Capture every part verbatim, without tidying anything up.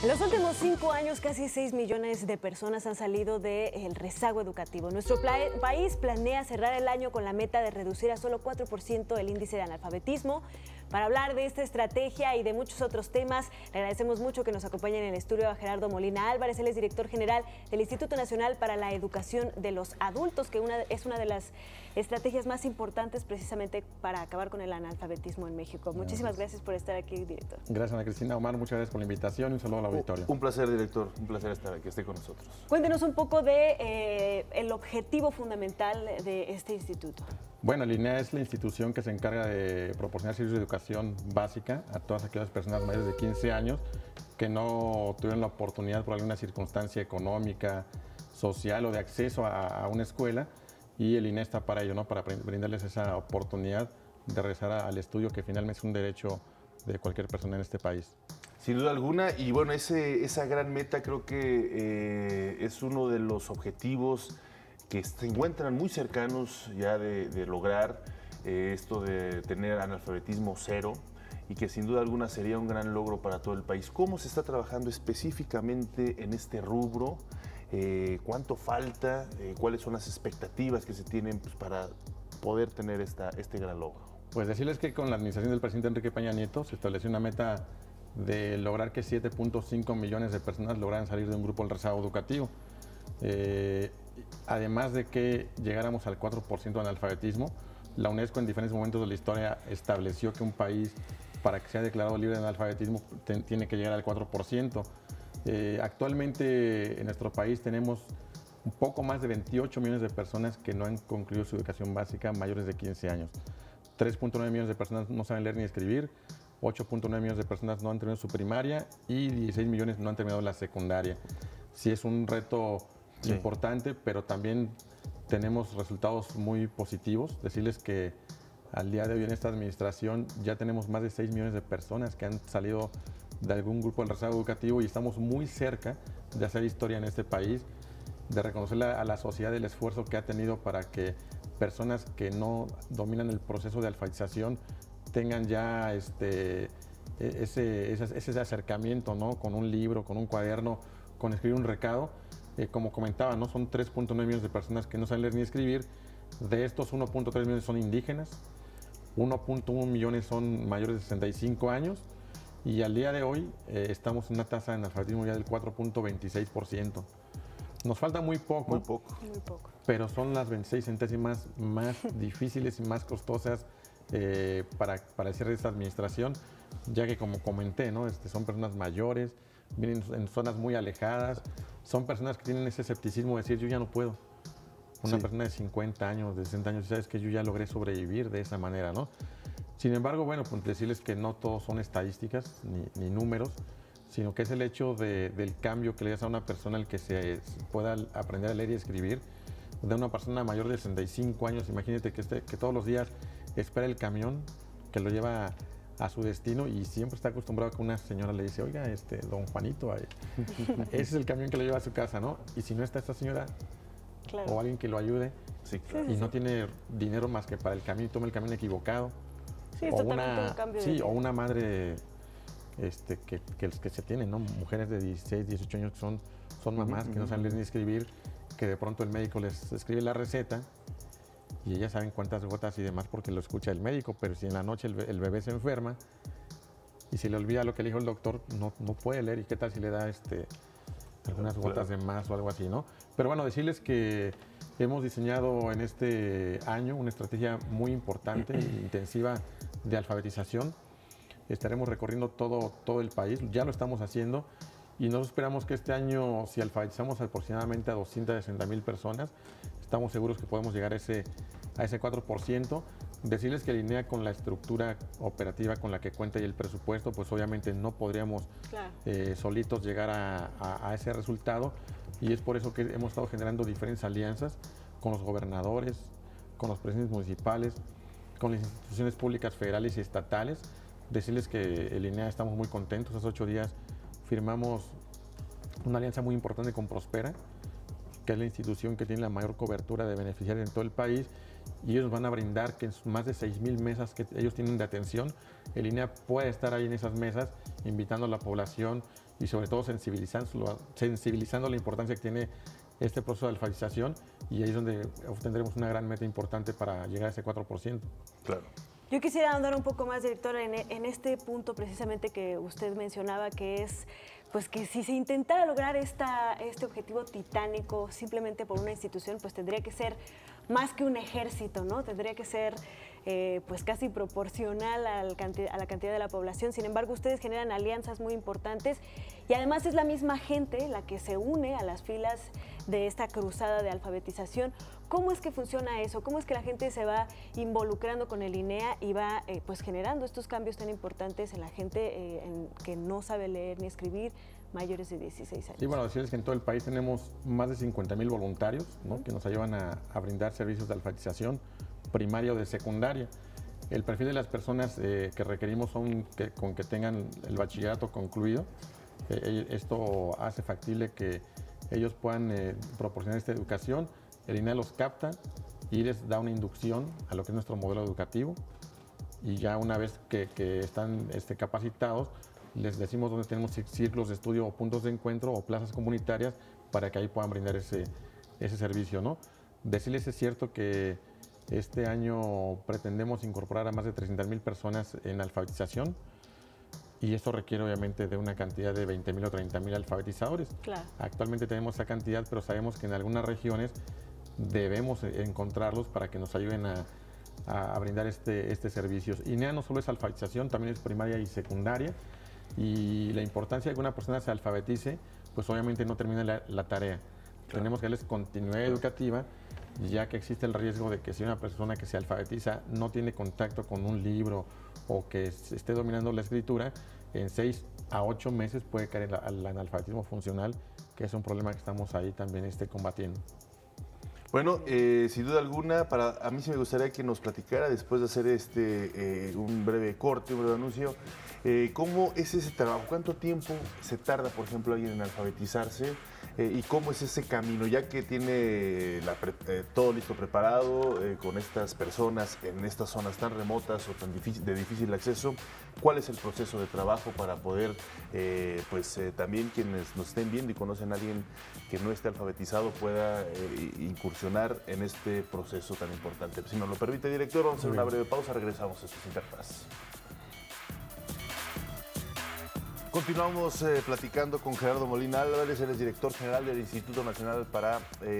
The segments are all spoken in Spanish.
En los últimos cinco años, casi seis millones de personas han salido del rezago educativo. Nuestro país planea cerrar el año con la meta de reducir a solo cuatro por ciento el índice de analfabetismo. Para hablar de esta estrategia y de muchos otros temas, le agradecemos mucho que nos acompañe en el estudio a Gerardo Molina Álvarez. Él es director general del Instituto Nacional para la Educación de los Adultos, que una, es una de las estrategias más importantes precisamente para acabar con el analfabetismo en México. Muchísimas gracias por estar aquí, director. Gracias, Ana Cristina. Omar, muchas gracias por la invitación y un saludo al auditorio. Un placer, director. Un placer estar aquí, esté con nosotros. Cuéntenos un poco de eh, el objetivo fundamental de este instituto. Bueno, el I N E A es la institución que se encarga de proporcionar servicios de educación básica a todas aquellas personas mayores de quince años que no tuvieron la oportunidad por alguna circunstancia económica, social o de acceso a, a una escuela, y el I N E A está para ello, ¿no? Para brindarles esa oportunidad de regresar al estudio, que finalmente es un derecho de cualquier persona en este país. Sin duda alguna, y bueno, ese, esa gran meta creo que eh, es uno de los objetivos que se encuentran muy cercanos ya de, de lograr eh, esto de tener analfabetismo cero, y que sin duda alguna sería un gran logro para todo el país. ¿Cómo se está trabajando específicamente en este rubro? Eh, ¿Cuánto falta? Eh, ¿Cuáles son las expectativas que se tienen, pues, para poder tener esta, este gran logro? Pues decirles que con la administración del presidente Enrique Peña Nieto se estableció una meta de lograr que siete punto cinco millones de personas lograran salir de un grupo del rezago educativo. Eh, además de que llegáramos al cuatro por ciento de analfabetismo, la UNESCO en diferentes momentos de la historia estableció que un país, para que sea declarado libre de analfabetismo, ten, tiene que llegar al cuatro por ciento. Eh, actualmente en nuestro país tenemos un poco más de veintiocho millones de personas que no han concluido su educación básica mayores de quince años. tres punto nueve millones de personas no saben leer ni escribir, ocho punto nueve millones de personas no han terminado su primaria y dieciséis millones no han terminado la secundaria. Sí es un reto sí. importante, pero también tenemos resultados muy positivos. Decirles que al día de hoy en esta administración ya tenemos más de seis millones de personas que han salido de algún grupo del rezago educativo, y estamos muy cerca de hacer historia en este país, de reconocerle a la sociedad el esfuerzo que ha tenido para que personas que no dominan el proceso de alfabetización tengan ya este, ese, ese, ese acercamiento, ¿no? Con un libro, con un cuaderno, con escribir un recado. Eh, como comentaba, ¿no? Son tres punto nueve millones de personas que no saben leer ni escribir. De estos, uno punto tres millones son indígenas, uno punto uno millones son mayores de sesenta y cinco años, y al día de hoy eh, estamos en una tasa de analfabetismo ya del cuatro punto veintiséis por ciento. Nos falta muy poco, muy poco, muy poco, pero son las veintiséis centésimas más difíciles y más costosas eh, para, para el cierre de esta administración, ya que, como comenté, ¿no? este, son personas mayores, vienen en zonas muy alejadas, son personas que tienen ese escepticismo de decir yo ya no puedo. Una sí. persona de cincuenta años, de sesenta años, sabes que yo ya logré sobrevivir de esa manera, ¿no? Sin embargo, bueno, pues decirles que no todos son estadísticas ni, ni números, sino que es el hecho de, del cambio que le das a una persona el que se pueda aprender a leer y escribir. De una persona mayor de sesenta y cinco años, imagínate que, este, que todos los días espera el camión que lo lleva a, a su destino, y siempre está acostumbrado a que una señora le dice, oiga, este, don Juanito, ese es el camión que lo lleva a su casa, ¿no? Y si no está esta señora, claro. o alguien que lo ayude, sí, claro. y no tiene dinero más que para el camión, y toma el camión equivocado, sí, o, una, un cambio sí, de... o una madre este, que, que, que se tienen, ¿no? Mujeres de dieciséis, dieciocho años que son, son mamás, uh-huh, que no saben leer ni escribir, que de pronto el médico les escribe la receta y ellas saben cuántas gotas y demás porque lo escucha el médico, pero si en la noche el, el bebé se enferma y se le olvida lo que le dijo el doctor, no, no puede leer, y qué tal si le da este, algunas gotas de más o algo así, ¿no? Pero bueno, decirles que hemos diseñado en este año una estrategia muy importante e intensiva de alfabetización. Estaremos recorriendo todo, todo el país, ya lo estamos haciendo, y nosotros esperamos que este año, si alfabetizamos aproximadamente a doscientas sesenta mil personas, estamos seguros que podemos llegar a ese, a ese cuatro por ciento. Decirles que el I N E A, con la estructura operativa con la que cuenta y el presupuesto, pues obviamente no podríamos claro. eh, solitos llegar a, a, a ese resultado, y es por eso que hemos estado generando diferentes alianzas con los gobernadores, con los presidentes municipales, con las instituciones públicas federales y estatales. Decirles que el I N E A estamos muy contentos. Hace ocho días firmamos una alianza muy importante con Prospera, que es la institución que tiene la mayor cobertura de beneficiarios en todo el país, y ellos van a brindar que en sus más de seis mil mesas que ellos tienen de atención, el I N E A puede estar ahí en esas mesas invitando a la población y sobre todo sensibilizando, sensibilizando la importancia que tiene este proceso de alfabetización, y ahí es donde obtendremos una gran meta importante para llegar a ese cuatro por ciento. Claro. Yo quisiera andar un poco más, director, en, en este punto precisamente que usted mencionaba, que es pues que si se intentara lograr esta, este objetivo titánico simplemente por una institución, pues tendría que ser más que un ejército, ¿no? Tendría que ser eh, pues casi proporcional al canti- a la cantidad de la población. Sin embargo, ustedes generan alianzas muy importantes y además es la misma gente la que se une a las filas de esta cruzada de alfabetización. ¿Cómo es que funciona eso? ¿Cómo es que la gente se va involucrando con el I N E A y va eh, pues generando estos cambios tan importantes en la gente eh, en, que no sabe leer ni escribir, mayores de dieciséis años? Sí, bueno, decirles que en todo el país tenemos más de cincuenta mil voluntarios, ¿no? Uh-huh. que nos ayudan a, a brindar servicios de alfabetización primaria o de secundaria. El perfil de las personas eh, que requerimos son que, con que tengan el bachillerato concluido. Eh, esto hace factible que ellos puedan eh, proporcionar esta educación. El I N E A los capta y les da una inducción a lo que es nuestro modelo educativo, y ya una vez que, que están este, capacitados, les decimos dónde tenemos círculos de estudio o puntos de encuentro o plazas comunitarias para que ahí puedan brindar ese, ese servicio, ¿no? Decirles, es cierto que este año pretendemos incorporar a más de trescientas mil personas en alfabetización, y esto requiere obviamente de una cantidad de veinte mil o treinta mil alfabetizadores. Claro. Actualmente tenemos esa cantidad, pero sabemos que en algunas regiones debemos encontrarlos para que nos ayuden a, a brindar este, este servicio. I N E A no solo es alfabetización, también es primaria y secundaria, y la importancia de que una persona se alfabetice, pues obviamente no termina la, la tarea. Claro. Tenemos que darles continuidad educativa, ya que existe el riesgo de que si una persona que se alfabetiza no tiene contacto con un libro o que esté dominando la escritura, en seis a ocho meses puede caer al analfabetismo funcional, que es un problema que estamos ahí también este, combatiendo. Bueno, eh, sin duda alguna, para, a mí sí me gustaría que nos platicara, después de hacer este eh, un breve corte, un breve anuncio, eh, ¿cómo es ese trabajo? ¿Cuánto tiempo se tarda, por ejemplo, alguien en alfabetizarse? Eh, ¿Y cómo es ese camino? Ya que tiene la pre, eh, todo listo preparado, eh, con estas personas en estas zonas tan remotas o tan difícil, de difícil acceso, ¿cuál es el proceso de trabajo para poder, eh, pues eh, también quienes nos estén viendo y conocen a alguien que no esté alfabetizado pueda eh, incursionar en este proceso tan importante? Si nos lo permite, director, vamos a hacer una breve pausa, regresamos a esta interfaz. Continuamos eh, platicando con Gerardo Molina Álvarez, él es director general del Instituto Nacional para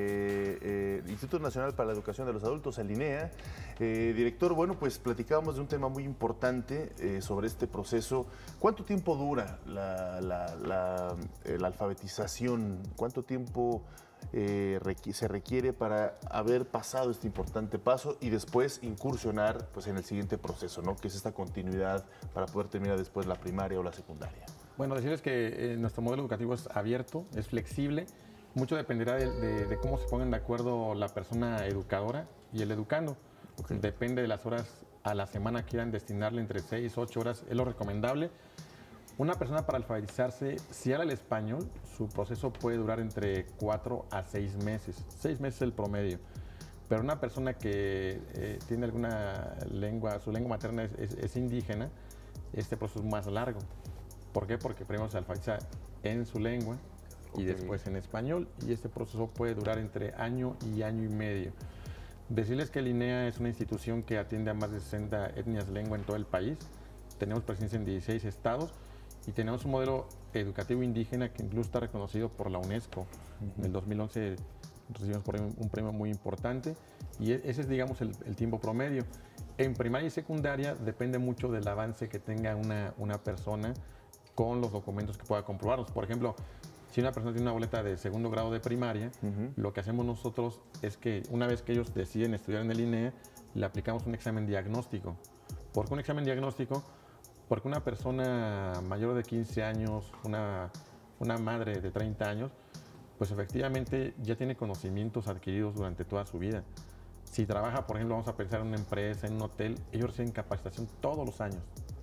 eh, eh, Instituto Nacional para la Educación de los Adultos, el I N E A. Eh, director, bueno, pues platicábamos de un tema muy importante eh, sobre este proceso. ¿Cuánto tiempo dura la, la, la, eh, la alfabetización? ¿Cuánto tiempo eh, requ- se requiere para haber pasado este importante paso y después incursionar pues, en el siguiente proceso, ¿no? Que es esta continuidad para poder terminar después la primaria o la secundaria? Bueno, decirles que eh, nuestro modelo educativo es abierto, es flexible. Mucho dependerá de, de, de cómo se pongan de acuerdo la persona educadora y el educando. Okay. Depende de las horas a la semana que quieran destinarle, entre seis, ocho horas, es lo recomendable. Una persona para alfabetizarse, si habla el español, su proceso puede durar entre cuatro a seis meses. Seis meses es el promedio. Pero una persona que eh, tiene alguna lengua, su lengua materna es, es, es indígena, este proceso es más largo. ¿Por qué? Porque primero se alfabetiza en su lengua y okay. después en español, y este proceso puede durar entre año y año y medio. Decirles que el I N E A es una institución que atiende a más de sesenta etnias lengua en todo el país. Tenemos presencia en dieciséis estados y tenemos un modelo educativo indígena que incluso está reconocido por la UNESCO. Uh-huh. En el dos mil once recibimos por ahí un premio muy importante, y ese es, digamos, el, el tiempo promedio. En primaria y secundaria depende mucho del avance que tenga una, una persona con los documentos que pueda comprobarnos. Por ejemplo, si una persona tiene una boleta de segundo grado de primaria, uh-huh. lo que hacemos nosotros es que una vez que ellos deciden estudiar en el I N E A, le aplicamos un examen diagnóstico. ¿Por qué un examen diagnóstico? Porque una persona mayor de quince años, una, una madre de treinta años, pues efectivamente ya tiene conocimientos adquiridos durante toda su vida. Si trabaja, por ejemplo, vamos a pensar en una empresa, en un hotel, ellos reciben capacitación todos los años.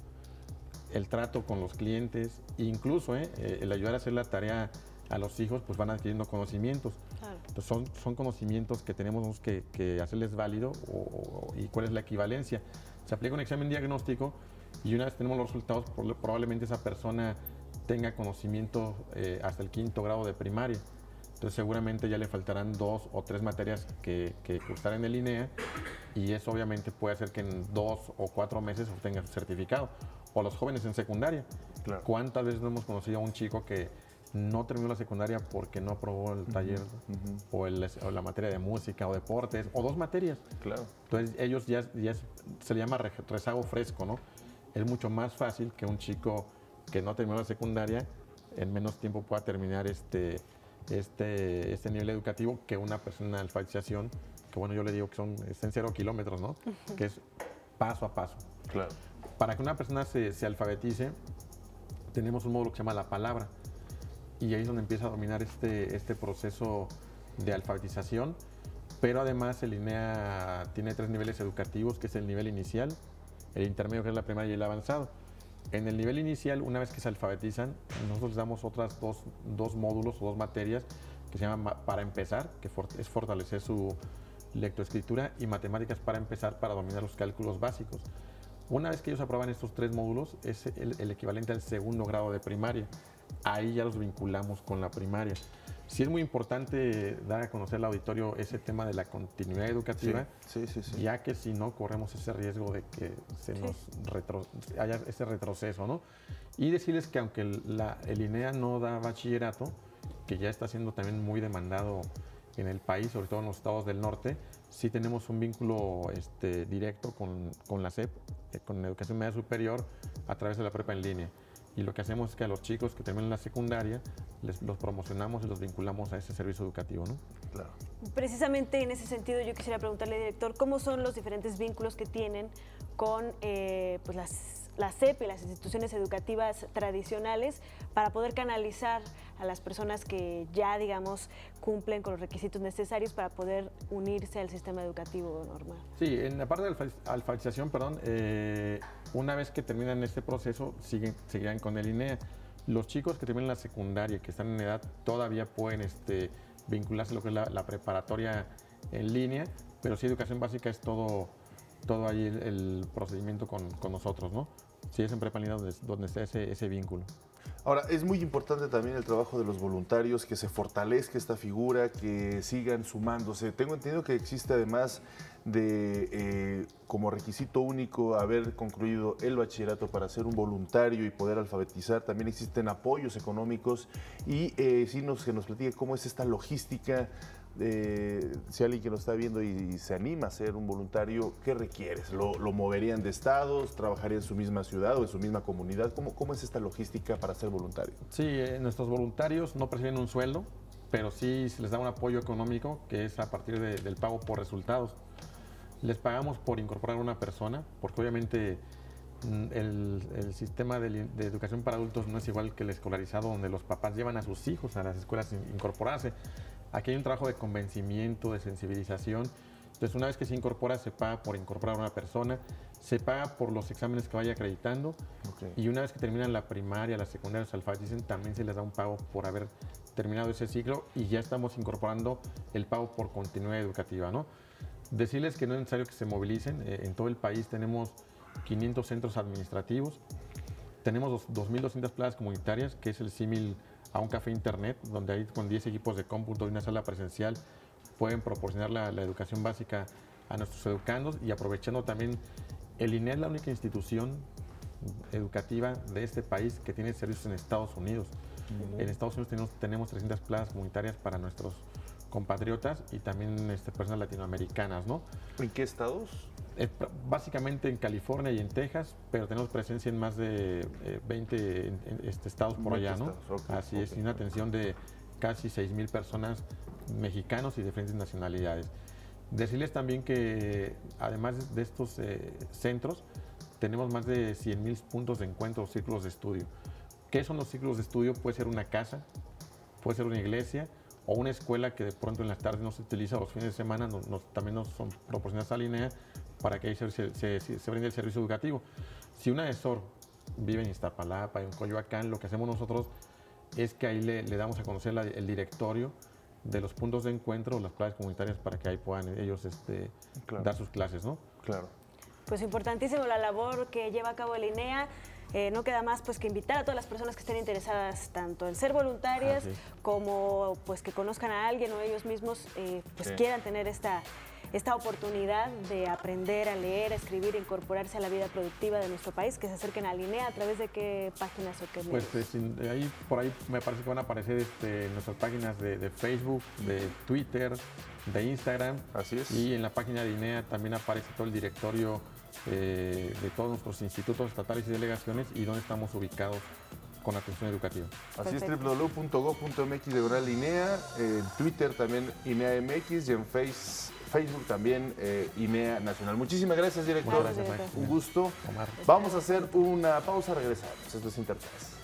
El trato con los clientes, incluso eh, el ayudar a hacer la tarea a los hijos, pues van adquiriendo conocimientos. Claro. Entonces son, son conocimientos que tenemos que, que hacerles válido o, o, y cuál es la equivalencia. Se aplica un examen diagnóstico y una vez tenemos los resultados, probablemente esa persona tenga conocimiento eh, hasta el quinto grado de primaria. Entonces seguramente ya le faltarán dos o tres materias que, que cursar en el INEA y eso obviamente puede hacer que en dos o cuatro meses obtenga su certificado. O los jóvenes en secundaria. Claro. ¿Cuántas veces no hemos conocido a un chico que no terminó la secundaria porque no aprobó el taller uh-huh. o, el, o la materia de música o deportes o dos materias? Claro. Entonces ellos ya, ya es, se le llama rezago fresco, ¿no? Es mucho más fácil que un chico que no terminó la secundaria en menos tiempo pueda terminar este, este, este nivel educativo que una persona de alfabetización, que bueno, yo le digo que son en cero kilómetros, ¿no? Uh-huh. Que es paso a paso. Claro. Para que una persona se, se alfabetice, tenemos un módulo que se llama la palabra y ahí es donde empieza a dominar este, este proceso de alfabetización, pero además el INEA tiene tres niveles educativos, que es el nivel inicial, el intermedio, que es la primaria, y el avanzado. En el nivel inicial, una vez que se alfabetizan, nosotros les damos otras dos, dos módulos o dos materias que se llaman para empezar, que for, es fortalecer su lectoescritura, y matemáticas para empezar, para dominar los cálculos básicos. Una vez que ellos aprueban estos tres módulos, es el, el equivalente al segundo grado de primaria. Ahí ya los vinculamos con la primaria. Sí es muy importante dar a conocer al auditorio ese tema de la continuidad educativa, sí, sí, sí, sí. ya que si no corremos ese riesgo de que se sí. nos retro, haya ese retroceso, ¿no? Y decirles que aunque el, la, el INEA no da bachillerato, que ya está siendo también muy demandado en el país, sobre todo en los estados del norte, sí tenemos un vínculo este, directo con, con la S E P, eh, con la educación media superior, a través de la prepa en línea. Y lo que hacemos es que a los chicos que terminan la secundaria, les, los promocionamos y los vinculamos a ese servicio educativo, ¿no? Claro. Precisamente en ese sentido yo quisiera preguntarle, director, ¿cómo son los diferentes vínculos que tienen con eh, pues las, la S E P y las instituciones educativas tradicionales para poder canalizar a las personas que ya, digamos, cumplen con los requisitos necesarios para poder unirse al sistema educativo normal? Sí, en la parte de alfa, alfabetización, perdón, eh, una vez que terminan este proceso, siguen, seguirán con el INEA. Los chicos que terminan la secundaria, que están en edad, todavía pueden este, vincularse a lo que es la, la preparatoria en línea, pero sí, educación básica es todo, todo ahí el, el procedimiento con, con nosotros, ¿no? Sí, es en prepa en línea donde, donde está ese, ese vínculo. Ahora, es muy importante también el trabajo de los voluntarios, que se fortalezca esta figura, que sigan sumándose. Tengo entendido que existe además de, eh, como requisito único, haber concluido el bachillerato para ser un voluntario y poder alfabetizar. También existen apoyos económicos y eh, sí nos, que nos platique cómo es esta logística. Eh, si alguien que nos está viendo y, y se anima a ser un voluntario, ¿qué requieres? ¿Lo, lo moverían de estados? ¿Trabajaría en su misma ciudad o en su misma comunidad? ¿Cómo, cómo es esta logística para ser voluntario? Sí, eh, nuestros voluntarios no perciben un sueldo, pero sí se les da un apoyo económico que es a partir de, del pago por resultados. Les pagamos por incorporar a una persona, porque obviamente el, el sistema de, de educación para adultos no es igual que el escolarizado, donde los papás llevan a sus hijos a las escuelas a incorporarse. Aquí hay un trabajo de convencimiento, de sensibilización. Entonces, una vez que se incorpora, se paga por incorporar a una persona, se paga por los exámenes que vaya acreditando, okay. Y una vez que terminan la primaria, la secundaria, se alfabeticen, también se les da un pago por haber terminado ese ciclo y ya estamos incorporando el pago por continuidad educativa, ¿no? Decirles que no es necesario que se movilicen. Eh, en todo el país tenemos quinientos centros administrativos, tenemos dos mil doscientas plazas comunitarias, que es el símil a un café internet, donde ahí con diez equipos de cómputo y una sala presencial pueden proporcionar la, la educación básica a nuestros educandos, y aprovechando también, el INEA es la única institución educativa de este país que tiene servicios en Estados Unidos. Uh-huh. En Estados Unidos tenemos, tenemos trescientas plazas comunitarias para nuestros compatriotas y también este, personas latinoamericanas, ¿no? ¿En qué estados? Eh, básicamente en California y en Texas, pero tenemos presencia en más de eh, veinte en, en, este, estados por allá, ¿no? Okay, Así okay, es, y una atención de casi seis mil personas, mexicanos y de diferentes nacionalidades. Decirles también que además de estos eh, centros, tenemos más de cien mil puntos de encuentro o círculos de estudio. ¿Qué son los círculos de estudio? Puede ser una casa, puede ser una iglesia o una escuela que de pronto en las tardes no se utiliza, los fines de semana nos, nos, también nos son proporcionadas a la INEA para que ahí se, se, se, se brinde el servicio educativo. Si una ESOR vive en Iztapalapa, en Coyoacán, lo que hacemos nosotros es que ahí le, le damos a conocer la, el directorio de los puntos de encuentro, las plazas comunitarias, para que ahí puedan ellos este, Claro. dar sus clases, ¿no? Claro. Pues importantísimo la labor que lleva a cabo el INEA. Eh, no queda más pues que invitar a todas las personas que estén interesadas tanto en ser voluntarias Así es. como pues que conozcan a alguien o ellos mismos eh, pues Sí. quieran tener esta, esta oportunidad de aprender a leer, a escribir, a incorporarse a la vida productiva de nuestro país, que se acerquen al INEA. ¿A través de qué páginas o qué medios? Pues eh, sin- eh, ahí, por ahí me parece que van a aparecer este, nuestras páginas de, de Facebook, de Twitter, de Instagram. Así es. Y en la página de INEA también aparece todo el directorio eh, de todos nuestros institutos estatales y delegaciones y dónde estamos ubicados con atención educativa. Así es, Perfecto. doble u doble u doble u punto gob punto m x diagonal INEA, en Twitter también INEA M X y en face, Facebook también eh, INEA Nacional. Muchísimas gracias, director. Muchas gracias, Gracias, Mike. Un gusto. Omar. Vamos a hacer una pausa, regresamos. Esto es Interface.